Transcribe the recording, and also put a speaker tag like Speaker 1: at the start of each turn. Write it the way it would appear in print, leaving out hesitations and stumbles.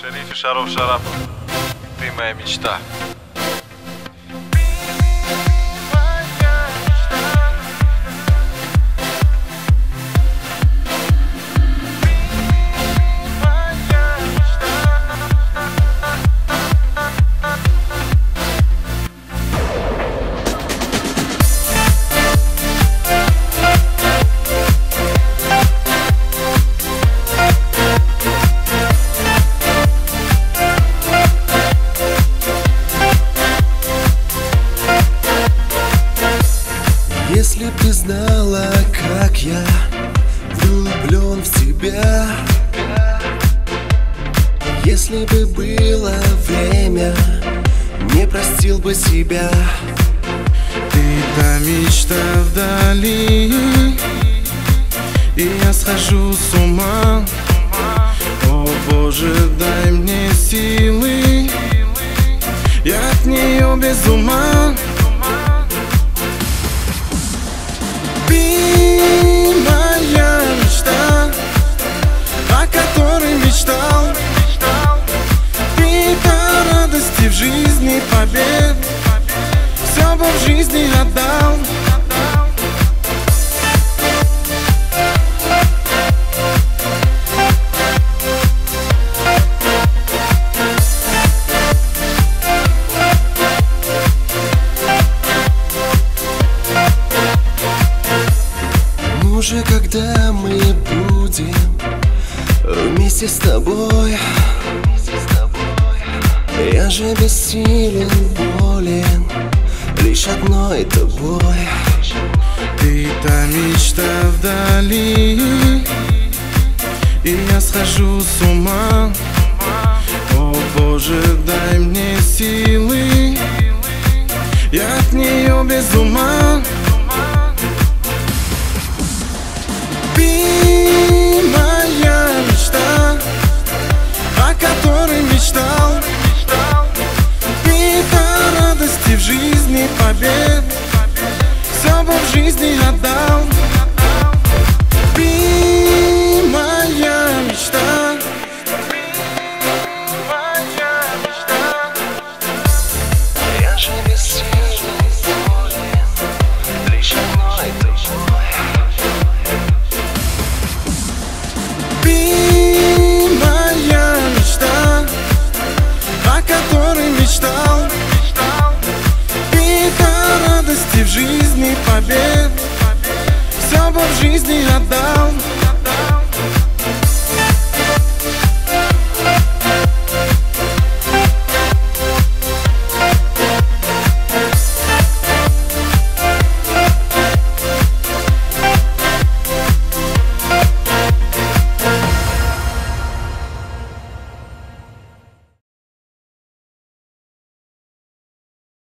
Speaker 1: Шериф и Шаров Шарапов, ты моя мечта.
Speaker 2: Если б ты знала, как я влюблен в тебя, если бы было время, не простил бы себя.
Speaker 3: Ты та мечта вдали, и я схожу с ума. О Боже, дай мне силы, я от нее без ума. Ты моя мечта, о которой мечтал. Ты до радости в жизни побед, все бы в жизни отдал.
Speaker 2: Уже когда мы будем вместе с тобой, я же бессилен, болен лишь одной тобой.
Speaker 3: Ты та мечта вдали, и я схожу с ума. О Боже, дай мне силы, я от нее без ума. Ты моя мечта, о которой мечтал. Ты до радости в жизни побед, все бы в жизни отдал. Ты моя мечта,
Speaker 2: Я же бессилен, болен лишь одной тобой.
Speaker 3: ты моя мечта, о которой мечтал. Ты до радости в жизни побед, все бы в жизни отдал.